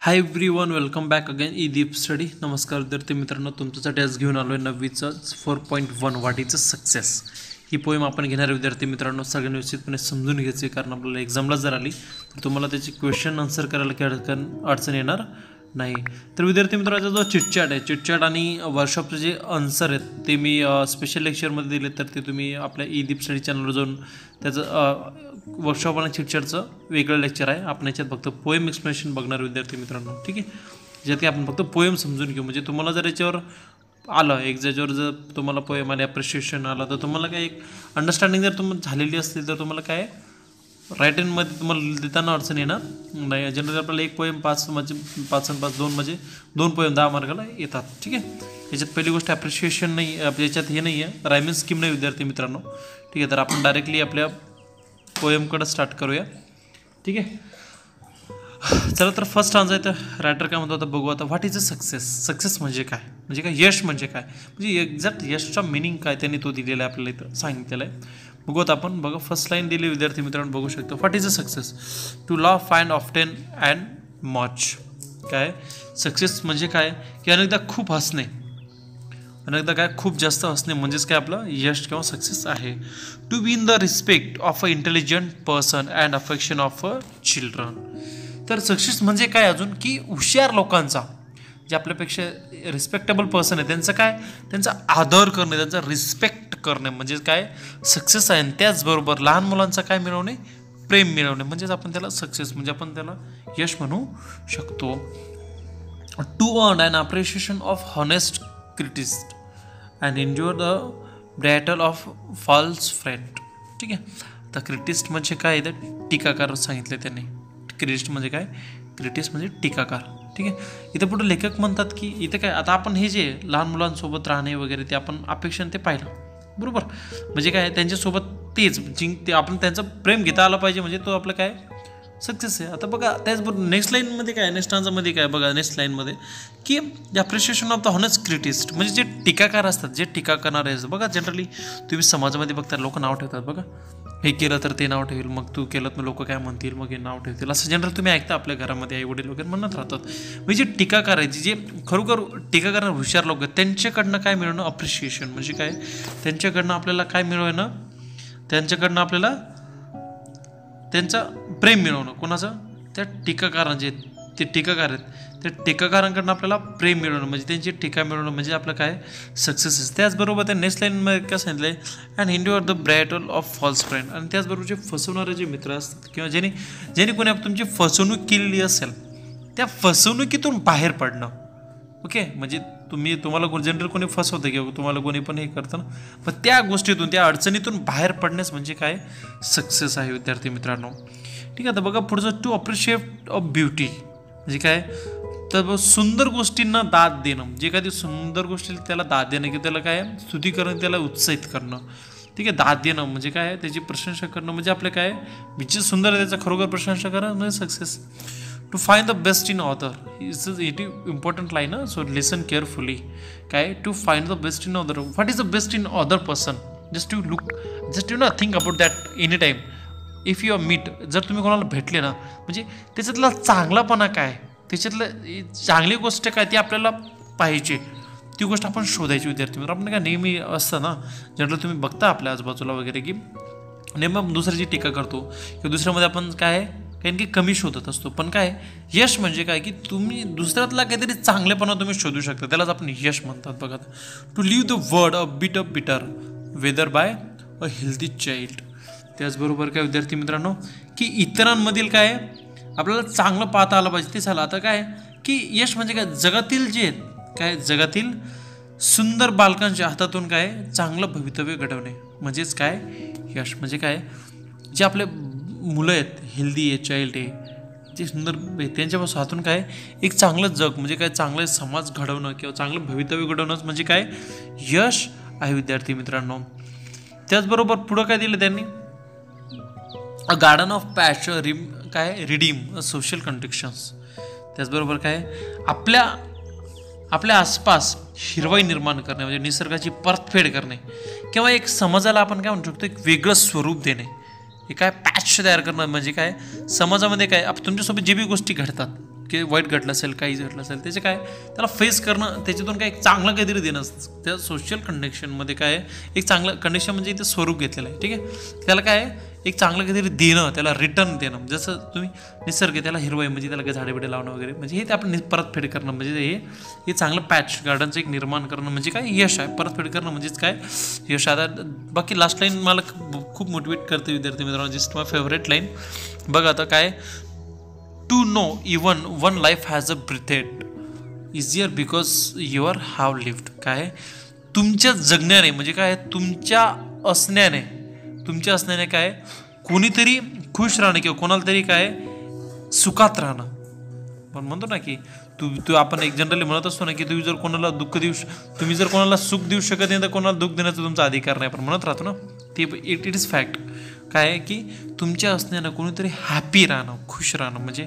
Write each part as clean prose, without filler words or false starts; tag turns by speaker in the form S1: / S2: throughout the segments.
S1: हाय everyone, welcome back again E deep study. नमस्कार विद्यार्थी मित्रांनो, तुमच्यासाठी आज घेऊन आलो आहे 9वीचं 4.1 व्हॉट इज अ सक्सेस. ही पोएम आपण घेणारे विद्यार्थी मित्रांनो सगळ्यांनी व्यवस्थितपणे समजून घ्यायचे, कारण आपल्याला एक्झामला जर आली तर तुम्हाला त्याची क्वेश्चन आन्सर करायला काही अडचण येणार नाही. तर विद्यार्थी मित्रांचा जो चिटचॅट आहे, चिटचॅट आणि वर्कशॉपचे जे आन्सर आहेत ते मी स्पेशल लेक्चरमध्ये दिले, तर ते तुम्ही आपल्या ई डीप स्टडी चॅनलवर जाऊन त्याचं वर्कशॉप आणि चिटचॅटचं वेगळं लेक्चर आहे. आपण याच्यात फक्त पोएम एक्सप्लेनेशन बघणार विद्यार्थी मित्रांनो, ठीक आहे. ज्यात की आपण फक्त पोएम समजून घेऊ. म्हणजे तुम्हाला जर याच्यावर आलं याच्यावर जर तुम्हाला पोएम आले, अप्रिशिएशन आलं, तर तुम्हाला काय एक अंडरस्टँडिंग जर तुम्हाला झालेली असतील तर तुम्हाला काय राईट हँडमध्ये तुम्हाला देताना अडचण येणार नाही. जनरली आपल्याला एक पोएम 5 म्हणजे 5 आणि 5 2 म्हणजे 2 पोएम 10 मार्काला येतात, ठीक आहे. याच्यात पहिली गोष्ट ॲप्रिशिएशन नाही, याच्यात हे नाही आहे, रायमिंग स्कीम नाही विद्यार्थी मित्रांनो, ठीक आहे. तर आपण डायरेक्टली आपल्या पोएमकडं स्टार्ट करूया, ठीक आहे. चला, तर फर्स्ट आन्सर आहे. तर रायटर काय म्हणतो आता बघू. आता what is a success. Success म्हणजे काय, म्हणजे काय यश म्हणजे काय, म्हणजे एक्झॅक्ट यशचा मिनिंग काय त्यांनी तो दिलेला आहे, आपल्याला इथं सांगितलेलं आहे. बघू आता आपण. बघा, फर्स्ट लाईन दिली विद्यार्थी मित्रांनो, बघू शकतो. What is a success. To laugh and often and much. काय सक्सेस म्हणजे काय की अनेकदा खूप हसणे, अनेकदा काय खूप जास्त हसणे म्हणजेच काय आपलं यश किंवा सक्सेस आहे. To win the respect of a intelligent person and affection of a children. तर सक्सेस म्हणजे काय अजून की हुशार लोकांचा, जे आपल्यापेक्षा रिस्पेक्टेबल पर्सन आहे त्यांचं काय, त्यांचा आदर करणे, त्यांचा रिस्पेक्ट करणे म्हणजे काय सक्सेस आहे. आणि त्याचबरोबर लहान मुलांचा काय मिळवणे, प्रेम मिळवणे म्हणजेच आपण त्याला सक्सेस म्हणजे आपण त्याला यश म्हणू शकतो. To earn and appreciation of honest critics and endure the battle of false friend, ठीक आहे. तर क्रिटिस्ट म्हणजे काय, इथं टीकाकार सांगितले त्यांनी. क्रिटिस्ट म्हणजे काय, क्रिटिस्ट म्हणजे टीकाकार, ठीक आहे. इथं पुढे लेखक म्हणतात की इथं काय, आता आपण हे जे लहान मुलांसोबत राहणे वगैरे ते आपण अपेक्षाने ते पाहिलं, बरोबर. म्हणजे काय त्यांच्यासोबत तेच ते आपण त्यांचं प्रेम घेता आलं पाहिजे, म्हणजे तो आपलं काय सक्सेस आहे. आता बघा त्याचबरोबर नेक्स्ट लाईनमध्ये काय, नेक्स्ट आन्सरमध्ये काय बघा, नेक्स्ट लाईनमध्ये की appreciation of the honest critics म्हणजे जे टीकाकार असतात, जे टीका करणारे असतात. बघा जनरली तुम्ही समाजामध्ये बघता लोक नाव ठेवतात, बघा हे केलं तर ते नाव ठेवेल, मग तू केलं तर लोक काय म्हणतील, मग हे नाव ठेवतील, असं जनरल तुम्ही ऐकता आपल्या घरामध्ये आई वडील वगैरे म्हणत राहतात. म्हणजे टीकाकार आहे, जे खरोखर टीका करणारे हुशार लोक आहेत त्यांच्याकडनं काय मिळवणं, अप्रिशिएशन म्हणजे काय त्यांच्याकडनं आपल्याला काय मिळवणं, त्यांच्याकडनं आपल्याला त्यांचं प्रेम मिळवणं. कोणाचं, त्या टीकाकारांचे, ते टीकाकार आहेत त्या टीकाकारांकडनं आपल्याला प्रेम मिळवणं म्हणजे त्यांची टीका मिळवणं म्हणजे आपलं काय सक्सेस आहे. त्याचबरोबर त्या नेक्स्ट लाईनमध्ये काय सांगितलं आहे, and endure the battle of false friend. आणि त्याचबरोबर जे फसवणारे जे मित्र असतात किंवा ज्याने कोणी तुमची फसवणूक केलेली असेल त्या फसवणुकीतून बाहेर पडणं, ओके. म्हणजे तुम्हाला जनरल कोणी फसवतं किंवा तुम्हाला कोणी पण हे करतं ना, पण त्या गोष्टीतून त्या अडचणीतून बाहेर पडण्यास म्हणजे काय सक्सेस आहे विद्यार्थी मित्रांनो, ठीक आहे. तर बघा पुढचं, टू अप्रिशिएट ऑफ ब्युटी म्हणजे काय, तर सुंदर गोष्टींना दाद देणं म्हणजे एखादी सुंदर गोष्टी त्याला दाद देणं की त्याला काय स्तुती करणं, त्याला उत्साहित करणं, ठीक आहे. दाद देणं म्हणजे काय त्याची प्रशंसा करणं म्हणजे आपलं काय जे सुंदर आहे त्याचा खरोखर प्रशंसा करणं म्हणजे success. To find the best in other is it important line, so listen carefully. काय, to find the best in other. What is the best in other person. Just you know think about that any time if you are meet. जर तुम्ही कोणाला भेटले ना, म्हणजे त्याच्यातला चांगलापणा काय, त्याच्यातलं चांगली गोष्ट काय ती आपल्याला पाहिजे, ती गोष्ट आपण शोधायची विद्यार्थी मित्र. आपण काय नेहमी असतं ना जनरल तुम्ही बघता आपल्या आजूबाजूला वगैरे की नेहमी दुसऱ्याची टीका करतो किंवा दुसऱ्यामध्ये आपण काय कारण की कमी शोधत असतो. पण काय यश म्हणजे काय की तुम्ही दुसऱ्यातला काहीतरी चांगलेपणा तुम्ही शोधू शकता, त्यालाच आपण यश म्हणतात. बघा, to leave the world a bit of better whether by a healthy child. त्याचबरोबर काय विद्यार्थी मित्रांनो की इतरांमधील काय आपल्याला चांगलं पाहता आलं पाहिजे, ते झालं. आता काय की यश म्हणजे काय, जगातील जे काय जगातील सुंदर बालकांच्या हातातून काय चांगलं भवितव्य घडवणे म्हणजेच काय यश. म्हणजे काय जे आपले मुलं आहेत, हेल्दी आहे, चाइल्ड आहे, जे सुंदर त्यांच्यापासून हातून काय एक चांगलं जग म्हणजे काय चांगलं समाज घडवणं किंवा चांगलं भवितव्य घडवणं म्हणजे काय यश आहे विद्यार्थी मित्रांनो. त्याचबरोबर पुढं काय दिलं त्यांनी, अ गार्डन ऑफ पॅशन काय रिडीम सोशल कंट्रिक्शन्स. त्याचबरोबर काय आपल्या आसपास हिरवाई निर्माण करणे म्हणजे निसर्गाची परतफेड करणे किंवा एक समाजाला आपण काय म्हणू शकतो एक वेगळं स्वरूप देणे, हे काय पॅच तयार करणं म्हणजे काय समाजामध्ये काय तुमच्यासोबत जे बी गोष्टी घडतात की वाईट घडलं असेल, काही घडलं असेल, त्याचे काय त्याला फेस करणं, त्याच्यातून काय एक चांगलं काहीतरी देणं. त्या सोशल कंडिशनमध्ये काय एक चांगलं कंडिशन म्हणजे इथे स्वरूप घेतलेलं आहे. ठीक आहे, त्याला काय एक चांगलं काहीतरी देणं, त्याला रिटर्न देणं. जसं तुम्ही निसर्ग त्याला हिरवं म्हणजे त्याला झाडे बिडे लावणं वगैरे, म्हणजे हे ते आपण परतफेड करणं, म्हणजे हे चांगलं पॅच गार्डनचं एक निर्माण करणं म्हणजे काय यश आहे. परतफेड करणं म्हणजेच काय यश. आता बाकी लास्ट लाईन मला खूप मोटिवेट करते विद्यार्थी मित्रांनो, जस्ट माय फेवरेट लाईन बघा. आता काय to know even one life has a breathed easier because your have lived. काय तुमच्या जगण्याने म्हणजे काय तुमच्या असण्याने काय कोणीतरी खुश राहणं किंवा कोणाला तरी काय सुखात राहणं. पण म्हणतो ना की तू आपण एक जनरली म्हणत असतो ना की तुम्ही जर कोणाला तुम्ही जर कोणाला सुख देऊ शकत नाही तर कोणाला दुःख देण्याचा तुमचा अधिकार नाही. पण म्हणत राहतो ना ते इट इज फॅक्ट. काय आहे की तुमच्या असण्यानं कोणीतरी हॅपी राहणं, खुश राहणं, म्हणजे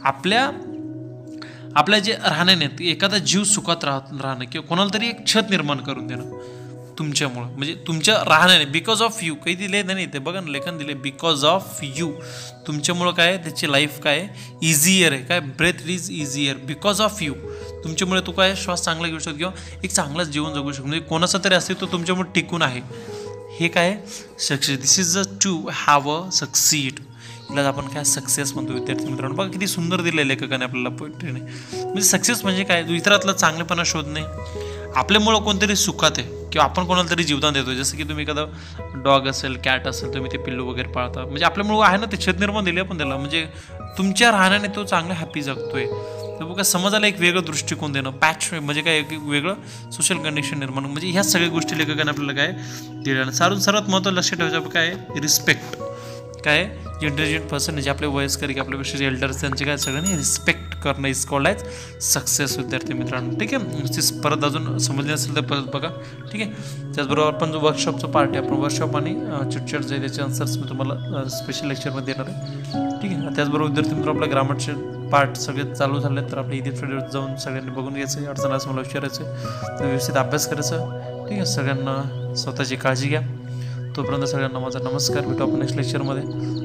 S1: आपल्या जे राहण्याने एखादा जीव सुखात राहणं किंवा कोणाला तरी एक छत निर्माण करून देणं तुमच्यामुळं, म्हणजे तुमच्या राहण्याने. बिकॉज ऑफ यू काही दिले नाही ते बघा ना, लेखन दिले बिकॉज ऑफ यू. तुमच्यामुळं काय त्याची लाईफ काय इझियर आहे. काय breath is easier because of you. तुमच्यामुळे तू काय श्वास चांगला घेऊ शकतो किंवा एक चांगलाच जीवन जगू शकतो. म्हणजे कोणाचा तरी अस्तित्व तुमच्यामुळे टिकून आहे. हे काय success. This is a to have a succeed. याला आपण काय सक्सेस म्हणतो विद्यार्थी मित्रांनो. बघा किती सुंदर दिलं लेखकाने आपल्याला पोएट्रीने. म्हणजे सक्सेस म्हणजे काय इतरातला चांगलेपणा शोधणे, आपल्यामुळं कोणतरी सुखात आहे किंवा आपण कोणाला तरी जीवदान देतो. जसं की तुम्ही एखादा डॉग असेल, कॅट असेल, तुम्ही ते पिल्लू वगैरे पाळता, म्हणजे आपल्यामुळं आहे ना ते छत निर्माण दिले आपण त्याला, म्हणजे तुमच्या राहण्याने तो चांगला हॅपी जगतोय. तर बघा समाजाला एक वेगळं दृष्टिकोन देणं, पॅच म्हणजे काय एक वेगळं सोशल कंडिशन निर्माण, म्हणजे ह्या सगळ्या गोष्टी लेखकाने आपल्याला काय दिल्या. सर्वात महत्त्वाचं लक्षात ठेवायचं काय रिस्पेक्ट. काय जे इंटेलिजंट पर्सन जे आपले वयस्कर की आपल्यापेक्षा जे एल्डर्स त्यांचे काय सगळ्यांनी रिस्पेक्ट करणं इज कॉल्ड ॲज सक्सेस विद्यार्थी मित्रांनो. ठीक आहे, परत अजून समजले असेल तर परत बघा. ठीक आहे, त्याचबरोबर आपण जो वर्कशॉपचा पार्ट आहे, आपण वर्कशॉप आणि चिटचॅट जे त्याचे आन्सर्स मी तुम्हाला स्पेशल लेक्चरमध्ये देणार आहे. ठीक आहे, त्याचबरोबर विद्यार्थी मित्र आपल्या ग्रामरचे पार्ट सगळे चालू झाले तर आपल्या इथे फ्रेंडवर जाऊन सगळ्यांनी बघून घ्यायचं. अडचण असं मला विचारायचं, तर व्यवस्थित अभ्यास करायचा. ठीक आहे, सगळ्यांना स्वतःची काळजी घ्या. तोपर्यंत सगळ्यांना माझा नमस्कार. भेटू आपण नेक्स्ट लेक्चरमध्ये.